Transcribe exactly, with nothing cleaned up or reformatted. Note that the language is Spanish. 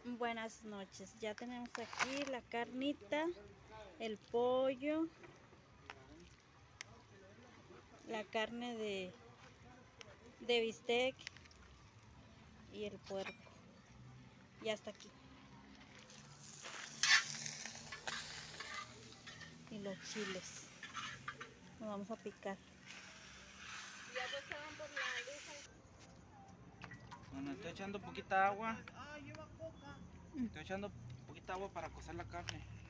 Buenas noches, ya tenemos aquí la carnita, el pollo, la carne de, de bistec y el puerco. Ya está aquí. Y los chiles. Nos vamos a picar. Ya pasaban por la luz. Bueno, estoy echando poquita agua. Estoy echando poquita agua para cocer la carne.